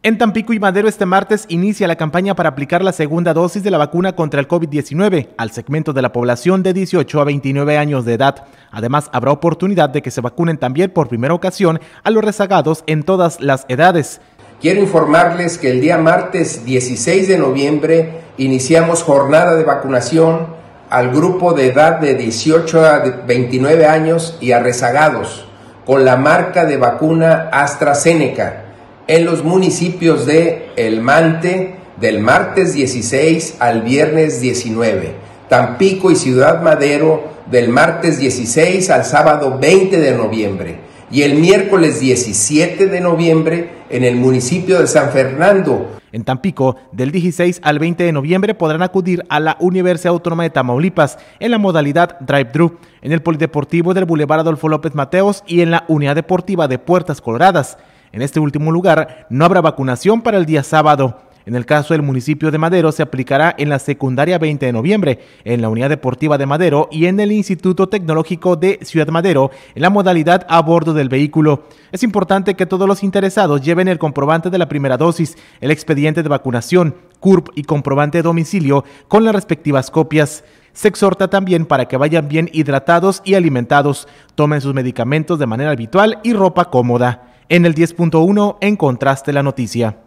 En Tampico y Madero este martes inicia la campaña para aplicar la segunda dosis de la vacuna contra el COVID-19 al segmento de la población de 18 a 29 años de edad. Además, habrá oportunidad de que se vacunen también por primera ocasión a los rezagados en todas las edades. Quiero informarles que el día martes 16 de noviembre iniciamos jornada de vacunación al grupo de edad de 18 a 29 años y a rezagados con la marca de vacuna AstraZeneca en los municipios de El Mante del martes 16 al viernes 19, Tampico y Ciudad Madero del martes 16 al sábado 20 de noviembre y el miércoles 17 de noviembre en el municipio de San Fernando. En Tampico, del 16 al 20 de noviembre podrán acudir a la Universidad Autónoma de Tamaulipas en la modalidad drive-thru, en el Polideportivo del Boulevard Adolfo López Mateos y en la Unidad Deportiva de Puertas Coloradas. En este último lugar no habrá vacunación para el día sábado. En el caso del municipio de Madero se aplicará en la secundaria 20 de noviembre, en la Unidad Deportiva de Madero y en el Instituto Tecnológico de Ciudad Madero, en la modalidad a bordo del vehículo. Es importante que todos los interesados lleven el comprobante de la primera dosis, el expediente de vacunación, CURP y comprobante de domicilio con las respectivas copias. Se exhorta también para que vayan bien hidratados y alimentados, tomen sus medicamentos de manera habitual y ropa cómoda. En el 10.1 encontraste la noticia.